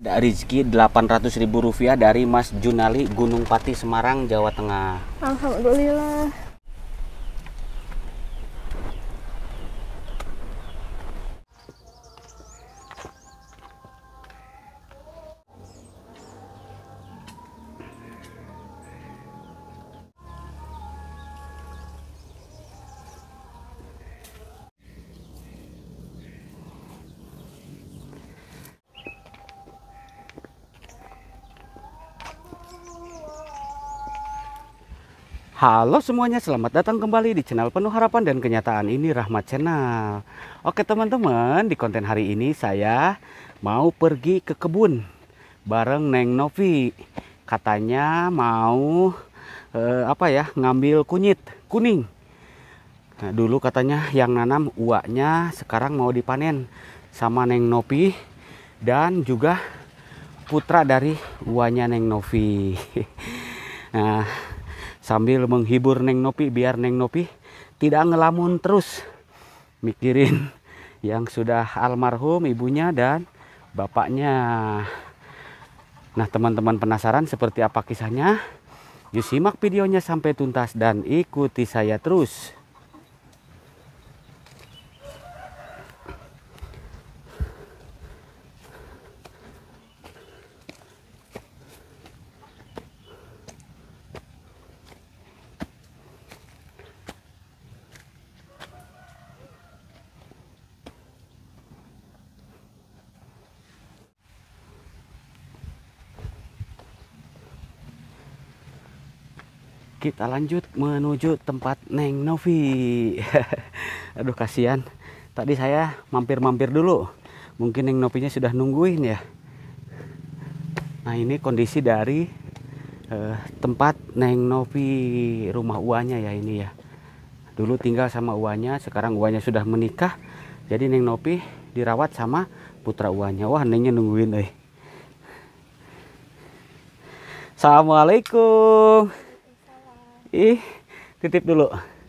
Rizki Rp800.000 dari Mas Junali, Gunung Pati, Semarang, Jawa Tengah. Alhamdulillah. Halo semuanya, selamat datang kembali di channel penuh harapan dan kenyataan ini, Rahmat Channel. Oke teman-teman, di konten hari ini saya mau pergi ke kebun bareng Neng Novi. Katanya mau ngambil kunyit kuning. Nah, dulu katanya yang nanam uaknya, sekarang mau dipanen sama Neng Novi dan juga putra dari uanya Neng Novi. Nah, sambil menghibur Neng Novi biar Neng Novi tidak ngelamun terus mikirin yang sudah almarhum ibunya dan bapaknya. Nah teman-teman penasaran seperti apa kisahnya? Yuk simak videonya sampai tuntas dan ikuti saya terus. Kita lanjut menuju tempat Neng Novi. Aduh kasihan. Tadi saya mampir-mampir dulu. Mungkin Neng Novinya sudah nungguin ya. Nah ini kondisi dari tempat Neng Novi, rumah uanya ya ini ya. Dulu tinggal sama uanya, sekarang uanya sudah menikah. Jadi Neng Novi dirawat sama putra uanya. Wah Nengnya nungguin. Assalamualaikum. Titip dulu.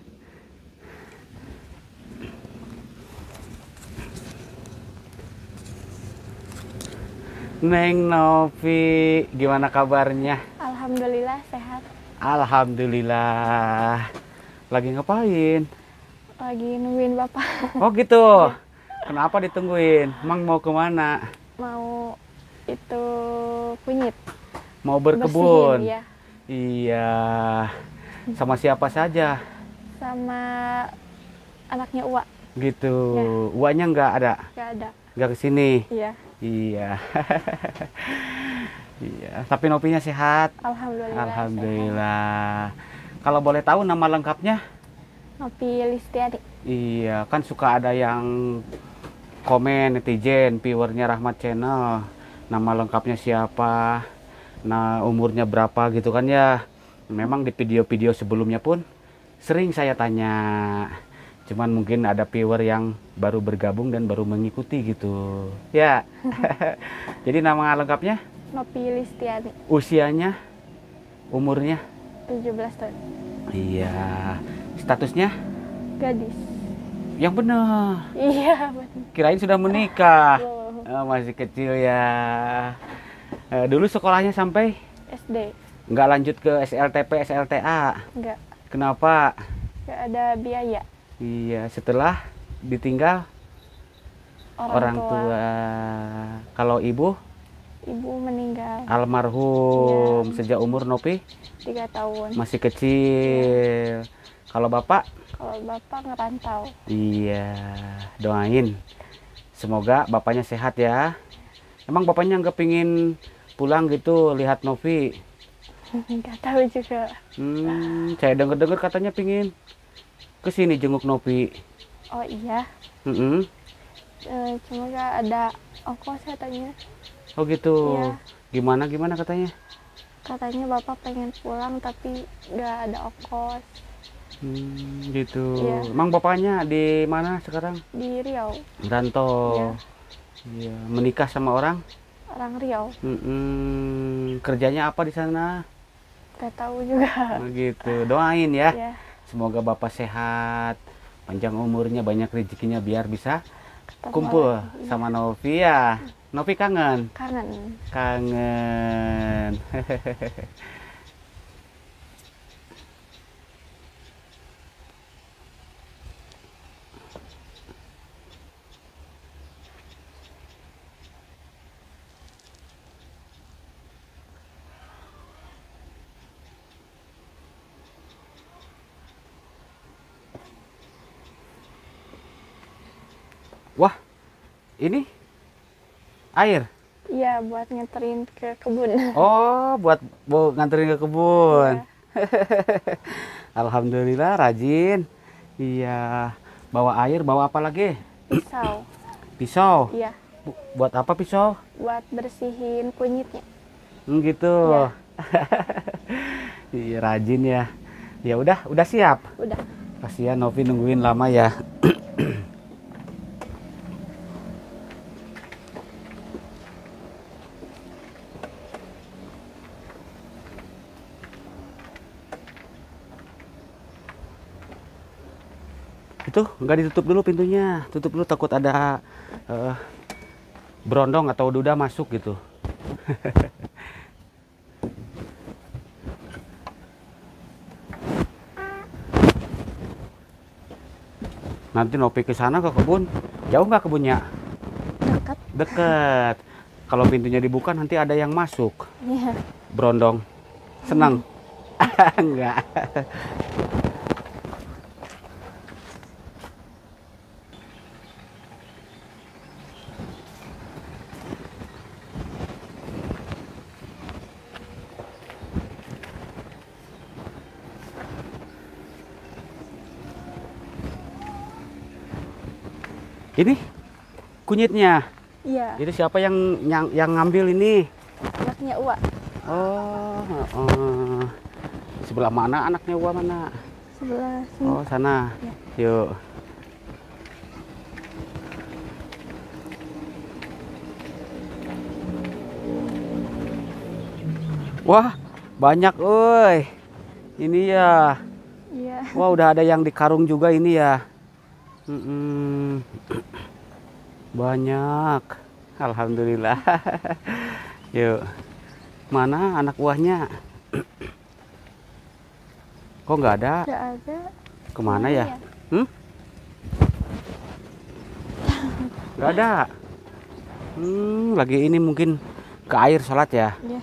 Neng Novi, gimana kabarnya? Alhamdulillah sehat. Alhamdulillah. Lagi ngapain? Lagi nungguin bapak. Oh gitu. Kenapa ditungguin? Emang mau kemana? Mau itu kunyit. Mau berkebun? Bersihin, ya. Iya. Sama siapa saja? Sama anaknya Uwa. Gitu. Ya. Uaknya nggak ada? Gak ada. Nggak kesini? Iya. Iya. Iya. Tapi Novinya sehat? Alhamdulillah. Alhamdulillah. Kalau boleh tahu nama lengkapnya? Novi Listiani. Iya, kan suka ada yang komen netizen, viewernya Rahmat Channel. Nama lengkapnya siapa? Nah, umurnya berapa gitu kan ya. Memang di video-video sebelumnya pun sering saya tanya. Cuman mungkin ada viewer yang baru bergabung dan baru mengikuti gitu. Ya. Jadi nama lengkapnya? Novi Listiani. Usianya? Umurnya? 17 tahun. Iya. Statusnya? Gadis. Yang benar. Iya, benar. Kirain sudah menikah. Oh. Masih kecil ya. Dulu sekolahnya sampai? SD. Nggak lanjut ke SLTP, SLTA? Enggak. Kenapa? Gak ada biaya. Iya, setelah ditinggal orang tua. Kalau ibu? Ibu meninggal. Almarhum. Iya. Sejak umur Novi? 3 tahun. Masih kecil. Kalau bapak? Kalau bapak ngerantau. Iya, doain. Semoga bapaknya sehat ya. Emang bapaknya nggak pingin pulang gitu lihat Novi? Nggak tahu juga. Saya dengar-dengar katanya pingin kesini jenguk Novi. Oh iya. Cuma nggak ada ongkos katanya. Oh gitu. Iya. Gimana katanya? Katanya bapak pengen pulang tapi nggak ada ongkos. Gitu. Iya. Emang bapaknya di mana sekarang? Di Riau. Rantau. Iya. Iya. Menikah sama orang? Orang Riau. Kerjanya apa di sana? Nggak tahu juga. Begitu. Doain ya. Iya. Semoga bapak sehat, panjang umurnya, banyak rezekinya biar bisa Ketemu kumpul lagi. sama Novi ya. Novi kangen? Kangen. Kangen. Wah, ini air. Iya, buat nganterin ke kebun. Oh, buat nganterin ke kebun. Iya. Alhamdulillah rajin. Iya. Bawa air, bawa apa lagi? Pisau. Pisau. Iya, Buat apa pisau? buat bersihin kunyitnya. Gitu. Iya. Iya, rajin ya. Ya udah siap. Udah. Kasihan Novi nungguin lama ya. Itu nggak ditutup dulu pintunya, tutup dulu takut ada berondong atau duda masuk gitu. Nanti Novi ke sana ke kebun, jauh nggak kebunnya? Dekat. Deket. Kalau pintunya dibuka nanti ada yang masuk, Iya. berondong. Senang? Enggak. Ini kunyitnya. Iya. Itu siapa yang ngambil ini? Anaknya Uwa. Oh, oh. Sebelah mana anaknya Uwa mana? Sebelah sini. Oh, sana. Ya. Yuk. Wah, banyak, oi. Ini ya. Iya. Wah, udah ada yang di karung juga ini ya. Mm-mm. Banyak. Alhamdulillah. Yuk. Mana anak buahnya? Kok nggak ada? Nggak ada. Kemana ya? Ya? Nggak ada. Lagi ini mungkin ke air sholat ya. Iya.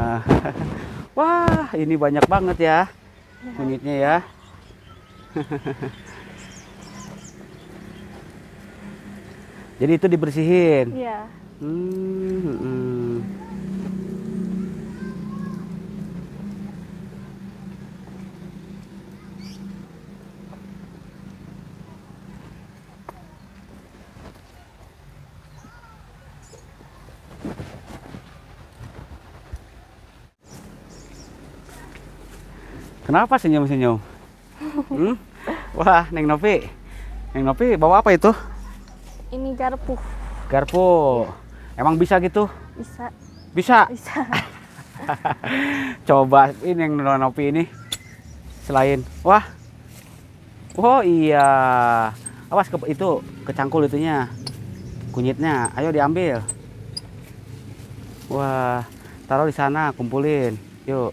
Wah, ini banyak banget ya kunyitnya ya. Jadi itu dibersihin. Iya. Kenapa senyum-senyum? Wah, Neng Novi. Neng Novi bawa apa itu? Ini garpu. Garpu. Emang bisa gitu? Bisa. Bisa. Bisa. Coba ini yang Novi ini. Selain, wah. Oh iya. Awas itu kecangkul itunya. Kunyitnya. Ayo diambil. Wah, taruh di sana, kumpulin. Yuk.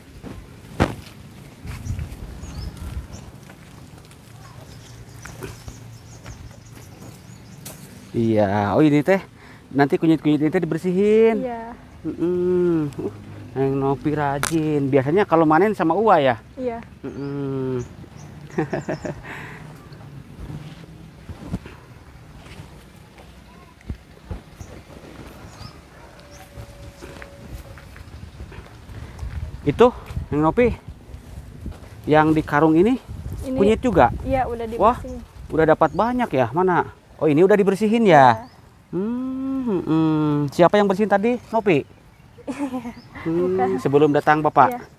Iya, oh ini teh nanti kunyit-kunyit ini teh dibersihin. Iya. Yang Novi rajin. Biasanya kalau manen sama Uwa ya. Iya. Itu yang Novi, yang di karung ini kunyit juga. Iya, udah Wah, dibersihin. udah dapat banyak ya. Mana? Oh ini udah dibersihin ya. Siapa yang bersihin tadi? Novi. Sebelum datang Bapak. Iya.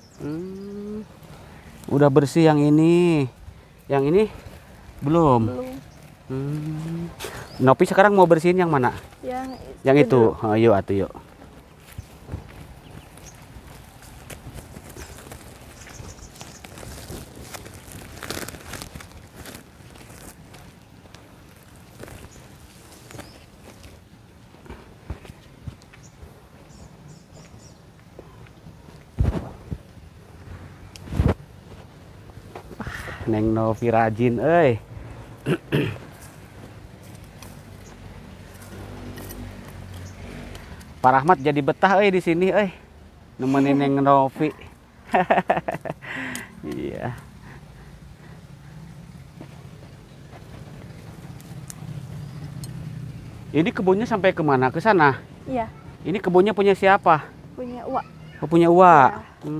Udah bersih yang ini. Yang ini belum. Novi sekarang mau bersihin yang mana? Yang itu. Oh, yuk atuh yuk. Neng Novi rajin, euy. Pak Rahmat jadi betah euy di sini euy. Nemenin Neng Novi. Iya. Ini kebunnya sampai kemana? Ke sana? Iya, Ini kebunnya punya siapa? punya uak. Oh, punya Uwa. Iya.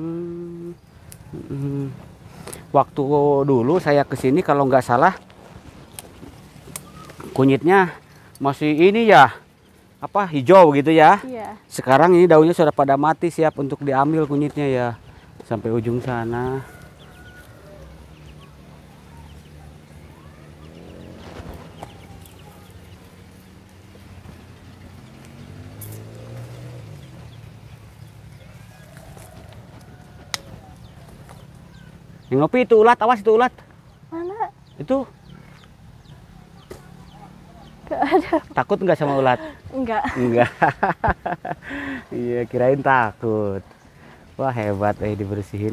Waktu dulu saya kesini kalau nggak salah kunyitnya masih ini ya, apa hijau gitu ya. Iya. Sekarang ini daunnya sudah pada mati, siap untuk diambil kunyitnya ya, sampai ujung sana. Yang ngopi itu ulat, awas itu ulat. Mana? Itu Gak ada. takut nggak sama ulat? Enggak. Enggak. Iya, kirain takut. Wah, hebat dibersihin .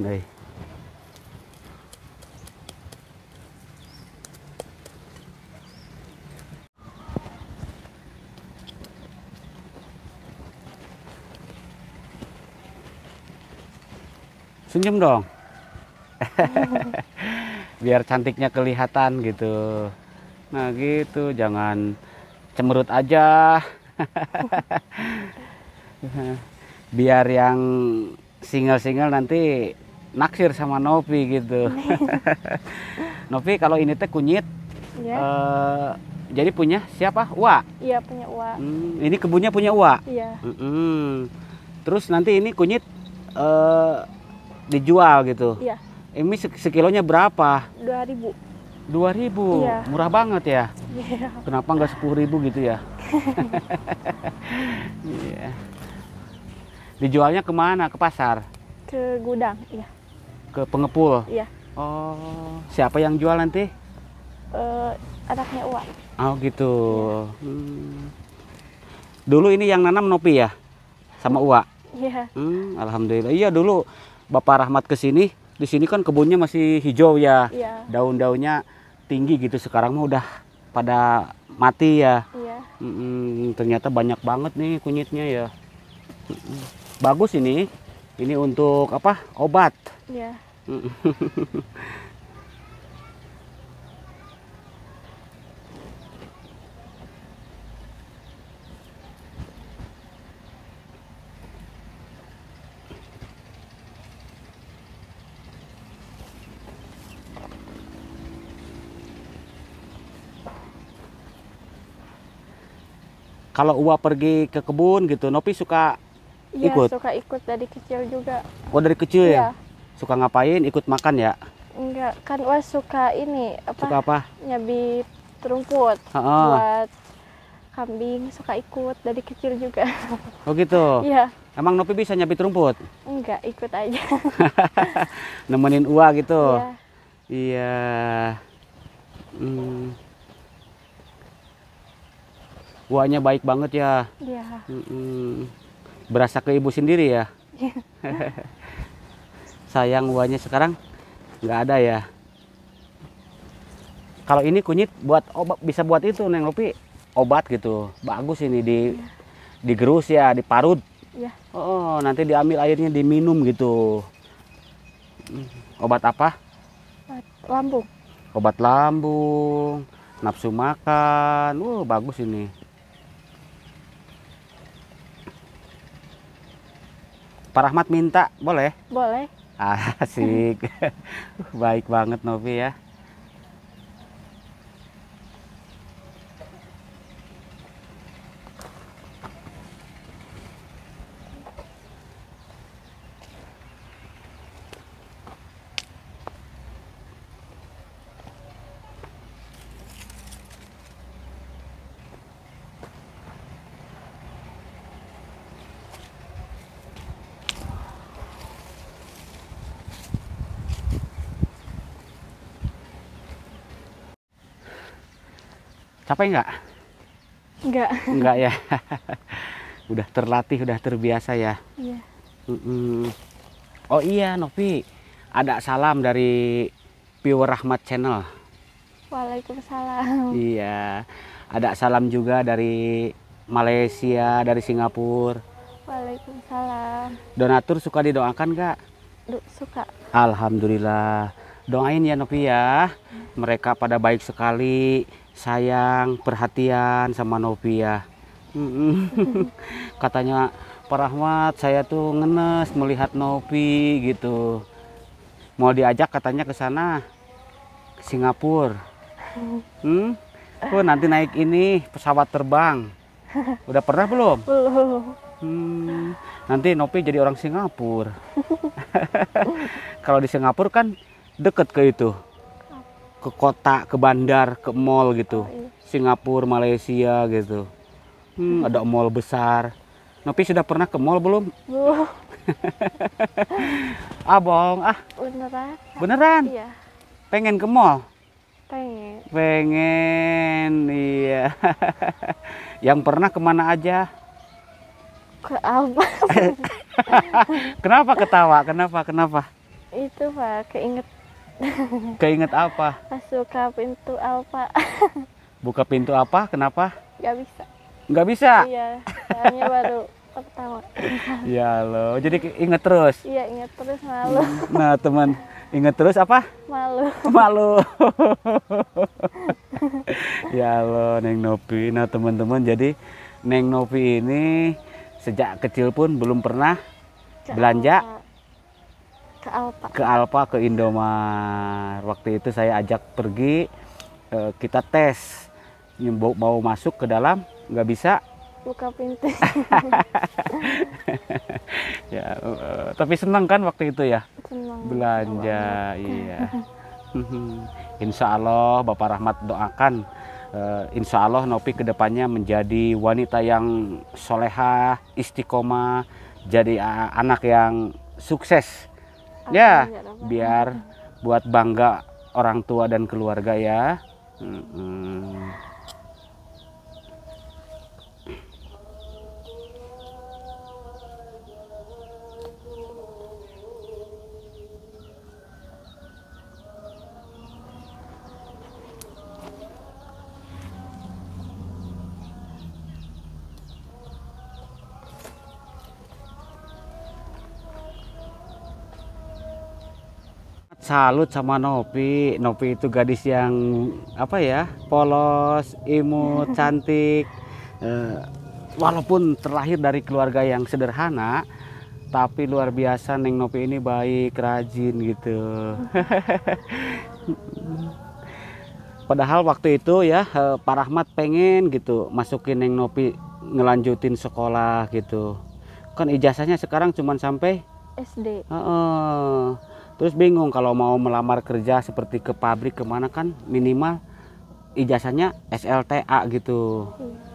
Senyum dong. Biar cantiknya kelihatan gitu. Nah, gitu, jangan cemberut aja. Biar yang single-single nanti naksir sama Novi gitu. Novi, kalau ini teh kunyit, Iya. jadi punya siapa? Uwa. Iya, punya uak. Ini kebunnya punya Uwa. Iya. Terus nanti ini kunyit dijual gitu. Iya. Ini sekilonya berapa? 2.000. 2.000. Iya. Murah banget ya. Iya. Kenapa nggak 10.000 gitu ya? Iya. Dijualnya kemana? Ke pasar? Ke gudang. Iya. Ke pengepul? Iya. Oh, siapa yang jual nanti? Anaknya uak. Oh gitu. Dulu ini yang nanam Nopi ya? Sama Uwa? Iya. Alhamdulillah. Iya, dulu Bapak Rahmat kesini. Di sini kan kebunnya masih hijau ya. Iya. Daun-daunnya tinggi gitu. Sekarang mah udah pada mati ya. Iya. Ternyata banyak banget nih kunyitnya ya. Bagus ini. Ini untuk apa? Obat. Iya. Kalau Uwa pergi ke kebun gitu, Nopi suka Iya, ikut? suka ikut dari kecil juga. Oh, dari kecil ya? Iya. Suka ngapain? Ikut makan ya? Enggak, kan uak suka ini Suka apa? nyabit rumput Heeh. buat kambing, suka ikut dari kecil juga. Oh gitu? Iya. Emang Nopi bisa nyabit rumput? Enggak, ikut aja. Nemenin Uwa gitu? Iya. Iya. Uwanya baik banget ya. Iya. Berasa ke ibu sendiri ya. Iya. Sayang Uwanya sekarang nggak ada ya. Kalau ini kunyit buat obat, bisa buat itu Neng Nopi, obat gitu. Bagus ini digerus ya, diparut. Iya. Oh, nanti diambil airnya diminum gitu. Obat apa? Lambung. Obat lambung, nafsu makan. Bagus ini. Pak Rahmat minta, boleh? Boleh. Asik. Baik banget Novi ya. Capek nggak? Enggak. Enggak ya. Udah terlatih, udah terbiasa ya. Iya. Oh iya Novi, ada salam dari viewer Rahmat Channel. Waalaikumsalam. Iya. Ada salam juga dari Malaysia, dari Singapura. Waalaikumsalam. Donatur suka didoakan nggak? Suka. Alhamdulillah. Doain ya Novi ya. Mereka pada baik sekali, sayang, perhatian sama Novi ya. Katanya Pak Rahmat, saya tuh ngenes melihat Novi gitu. Mau diajak katanya ke sana, ke Singapura. Nanti naik ini pesawat terbang. Udah pernah belum? Belum. Nanti Novi jadi orang Singapura. Kalau di Singapura kan deket ke itu, ke kota, ke bandar, ke mall gitu. Iya. Singapura, Malaysia gitu. Ada mall besar. Novi sudah pernah ke mall belum? Belum. Ah bohong ah. Beneran? Beneran? Iya. Pengen ke mall? Pengen. Pengen, iya. Yang pernah kemana aja? Ke apa? Kenapa ketawa? Kenapa? Itu Pak, Keinget apa? pas buka pintu Alfa. Buka pintu apa? Kenapa? Gak bisa. Nggak bisa? Iya, soalnya baru pertama. Ya loh, jadi inget terus. Iya, ingat terus malu. Nah teman, inget terus apa? Malu. Malu. Ya loh, Neng Novi. Nah teman-teman, jadi Neng Novi ini sejak kecil pun belum pernah belanja ke Alfa, ke Indomart. Waktu itu saya ajak pergi, kita tes, mau masuk ke dalam, nggak bisa. Buka pintu. Ya, tapi senang kan waktu itu ya? Senang. Belanja, iya. Insya Allah Bapak Rahmat doakan, insya Allah Novi kedepannya menjadi wanita yang solehah, istiqomah, jadi anak yang sukses. Ya, biar buat bangga orang tua dan keluarga ya. Salut sama Novi. Novi itu gadis yang apa ya, polos, imut, cantik. Walaupun terlahir dari keluarga yang sederhana, tapi luar biasa Neng Novi ini baik, rajin gitu. Padahal waktu itu ya Pak Rahmat pengen gitu masukin Neng Novi ngelanjutin sekolah gitu. Kan ijazahnya sekarang cuma sampai SD. Terus bingung kalau mau melamar kerja seperti ke pabrik kemana kan minimal ijazahnya SLTA gitu.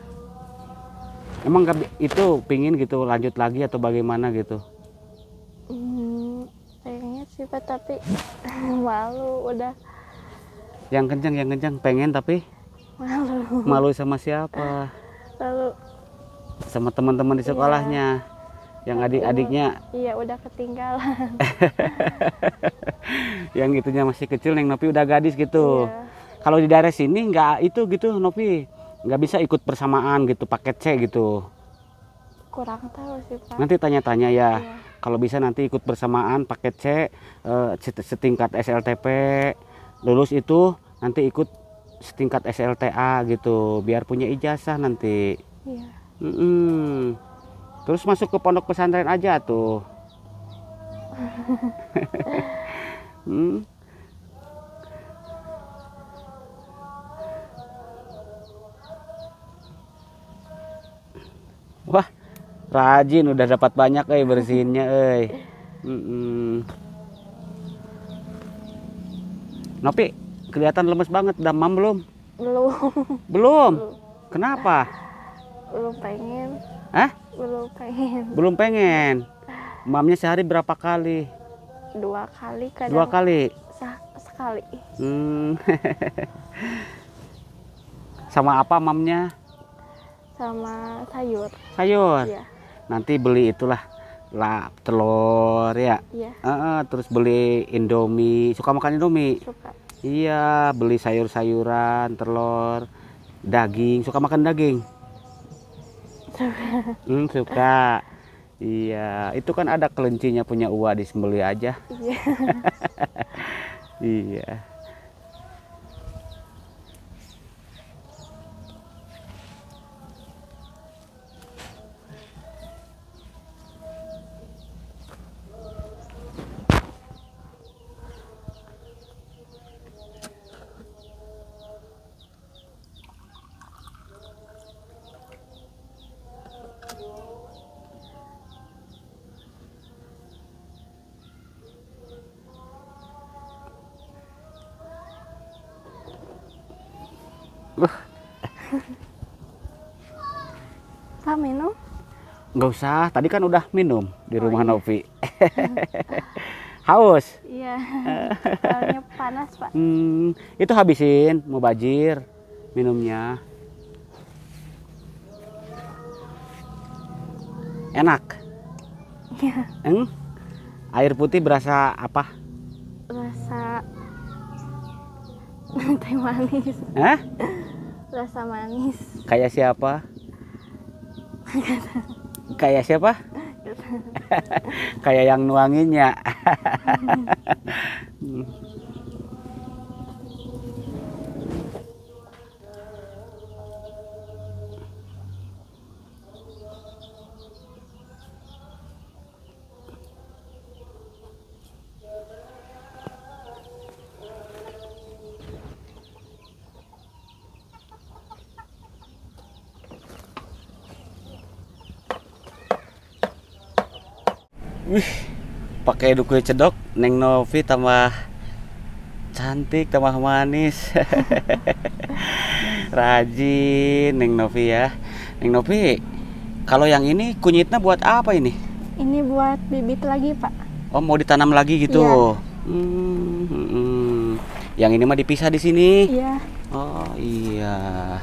Emang itu pingin gitu lanjut lagi atau bagaimana gitu? Pengen sih Pak, tapi malu udah. Yang kencang pengen tapi Malu. malu sama siapa? Lalu Sama teman-teman di sekolahnya. Yang adik-adiknya. Iya, udah ketinggalan. Yang itunya masih kecil, Neng Novi udah gadis gitu. Iya. Kalau di daerah sini nggak itu gitu Novi, nggak bisa ikut persamaan gitu, paket C gitu. Kurang tahu sih Pak. Nanti tanya-tanya ya. Iya. Kalau bisa nanti ikut bersamaan paket C, setingkat SLTP, lulus itu nanti ikut setingkat SLTA gitu, biar punya ijazah nanti. Iya. Terus masuk ke pondok pesantren aja tuh. Wah, rajin udah dapat banyak bersihinnya Novi, kelihatan lemes banget, demam belum? Belum. Belum? Kenapa? Belum pengen. Hah? Belum pengen. Belum pengen. Mamnya sehari berapa kali? 2 kali kadang. 2 kali? Sekali. Sama apa mamnya? Sama sayur. Sayur? Iya. Nanti beli itulah, lah telur ya. Iya, Terus beli Indomie. Suka makan Indomie? suka. Iya, beli sayur-sayuran, telur, daging. Suka makan daging? Suka. Iya, itu kan ada kelincinya punya Uwa, disembelih aja. Iya. Iya. Pak minum? Nggak usah, tadi kan udah minum di rumah Novi. Haus? Iya. Soalnya panas, Pak. Itu habisin, mau bajir minumnya. Enak? Iya. Air putih berasa apa? Rasa teh manis. Rasa manis. Kayak siapa? Kayak siapa? Kayak yang nuanginnya. Wih, pakai duku cedok, Neng Novi tambah cantik, tambah manis. Rajin Neng Novi ya. Neng Novi, kalau yang ini kunyitnya buat apa ini? Ini buat bibit lagi, Pak. Oh, mau ditanam lagi gitu? Iya. Yang ini mah dipisah di sini. Iya. Oh iya.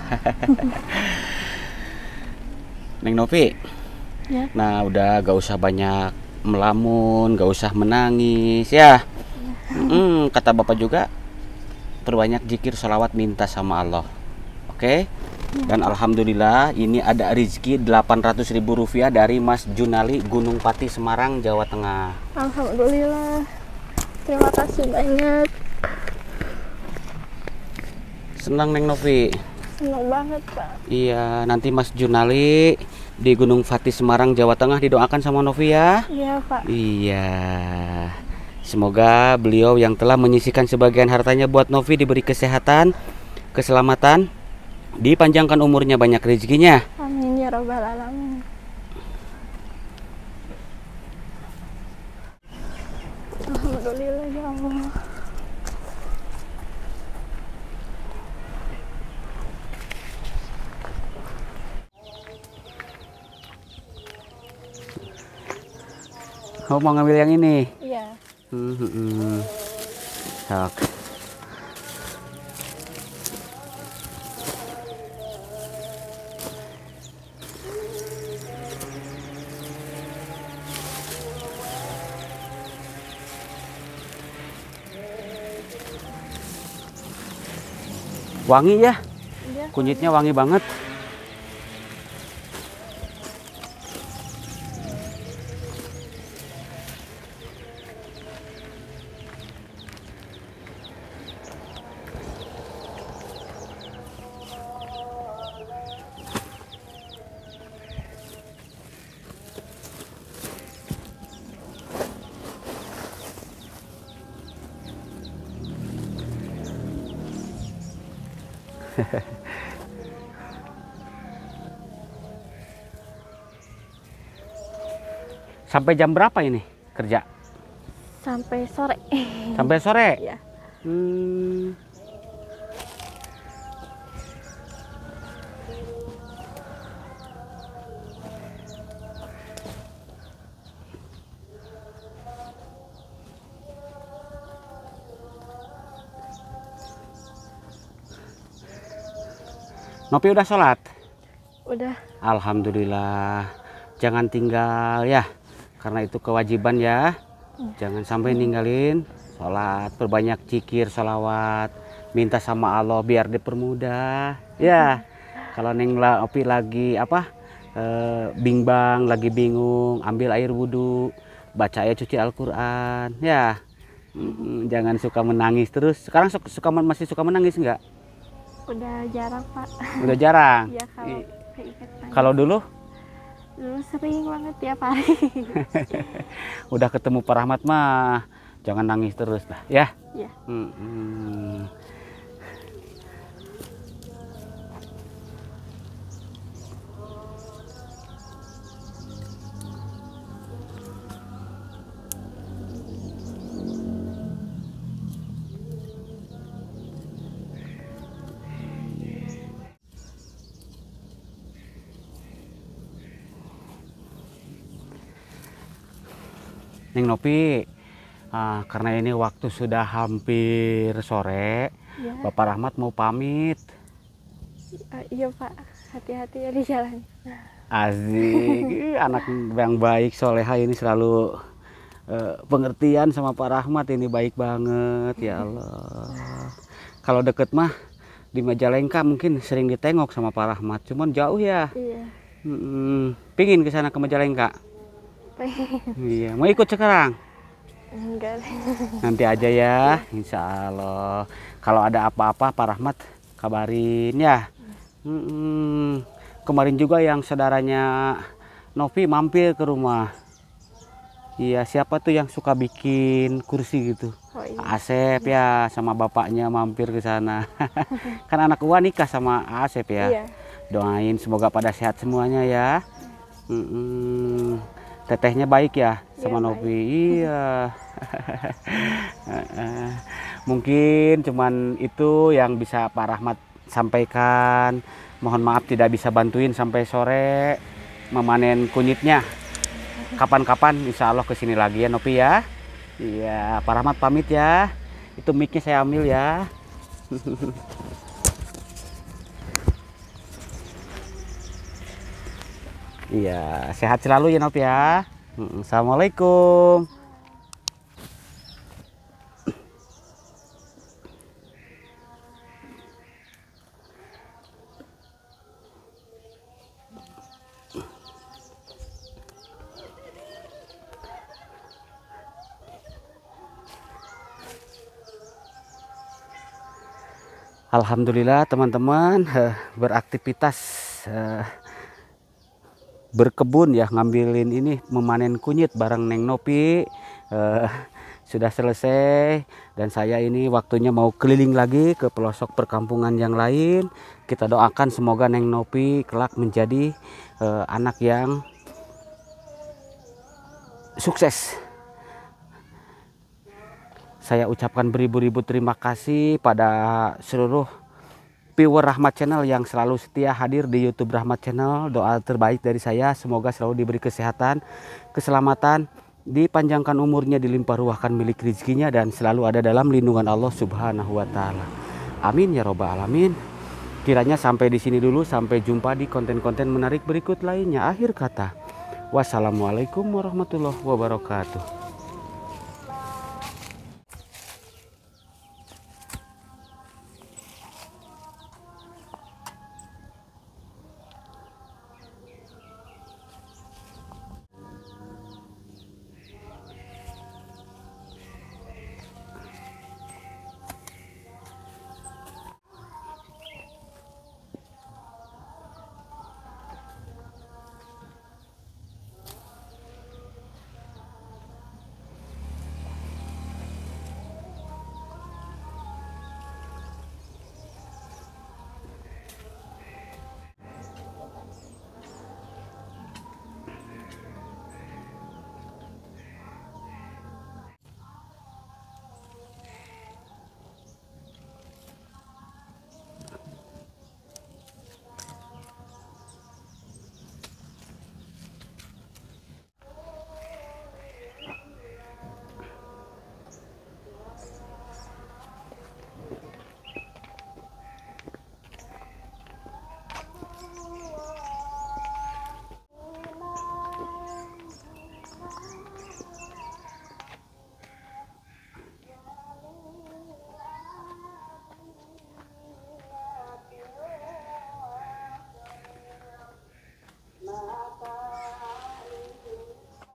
Neng Novi. Ya. Nah, udah gak usah banyak melamun, gak usah menangis ya. Kata Bapak juga, perbanyak zikir, sholawat, minta sama Allah. Oke? Dan alhamdulillah ini ada rezeki Rp800.000 dari Mas Junali, Gunung Pati, Semarang, Jawa Tengah. Alhamdulillah. Terima kasih banyak. Senang Neng Novi. Senang banget, Pak. Iya, nanti Mas Junali di Gunung Pati, Semarang, Jawa Tengah didoakan sama Novi ya. Iya, Pak. Iya. Semoga beliau yang telah menyisihkan sebagian hartanya buat Novi diberi kesehatan, keselamatan, dipanjangkan umurnya, banyak rezekinya. Amin ya rabbal alamin. Alhamdulillah ya Allah. Oh, mau ngambil yang ini? Iya. Sok. Wangi ya? Iya. Kunyitnya wangi banget. Sampai jam berapa ini kerja? Sampai sore. Sampai sore? Iya. Nopi udah sholat? Udah. Alhamdulillah. Jangan tinggal ya. karena itu kewajiban ya. Jangan sampai ninggalin sholat, perbanyak zikir, sholawat, minta sama Allah biar dipermudah ya. Kalau Neng Opi lagi bimbang, lagi bingung, ambil air wudhu, baca ayat suci Al-Quran ya. Jangan suka menangis terus. Sekarang masih suka menangis nggak? Udah jarang, Pak. Udah jarang. Ya, kalau keinget nangis. Kalau dulu Sering banget tiap hari. udah ketemu Pak Rahmat mah jangan nangis terus lah ya. Iya. Neng Nopi, karena ini waktu sudah hampir sore, Ya. Bapak Rahmat mau pamit. Iya, Pak. Hati-hati ya di jalan. Asik, anak yang baik, soleha ini selalu pengertian sama Pak Rahmat, ini baik banget ya Allah. Kalau deket mah di Majalengka mungkin sering ditengok sama Pak Rahmat, cuman jauh ya. Iya. Pingin ke sana ke Majalengka. Iya, mau ikut sekarang? Enggak. Nanti aja ya, insya Allah. Kalau ada apa-apa Pak Rahmat kabarin ya. Kemarin juga yang saudaranya Novi mampir ke rumah. Iya, siapa tuh yang suka bikin kursi gitu? Oh, iya. Asep ya, sama bapaknya mampir ke sana. Kan anak gua nikah sama Asep ya. Iya. Doain semoga pada sehat semuanya ya. Tetehnya baik ya sama Iya, Novi. Iya. Mungkin cuman itu yang bisa Pak Rahmat sampaikan. Mohon maaf tidak bisa bantuin sampai sore memanen kunyitnya. Kapan-kapan insya Allah kesini lagi ya Novi ya. Iya, Pak Rahmat pamit ya. Itu mic-nya saya ambil ya. Iya, sehat selalu ya Nop ya. Assalamualaikum. Alhamdulillah teman-teman beraktivitas berkebun ya, ngambilin ini, memanen kunyit bareng Neng Nopi sudah selesai, dan saya ini waktunya mau keliling lagi ke pelosok perkampungan yang lain. Kita doakan semoga Neng Nopi kelak menjadi anak yang sukses. Saya ucapkan beribu-ribu terima kasih pada seluruh viewer Rahmat Channel yang selalu setia hadir di YouTube Rahmat Channel. Doa terbaik dari saya, semoga selalu diberi kesehatan, keselamatan, dipanjangkan umurnya, dilimpah ruahkan milik rezekinya, dan selalu ada dalam lindungan Allah Subhanahu wa Ta'ala. Amin ya Robbal Alamin. Kiranya sampai di sini dulu, sampai jumpa di konten-konten menarik berikut lainnya. Akhir kata, wassalamualaikum warahmatullahi wabarakatuh.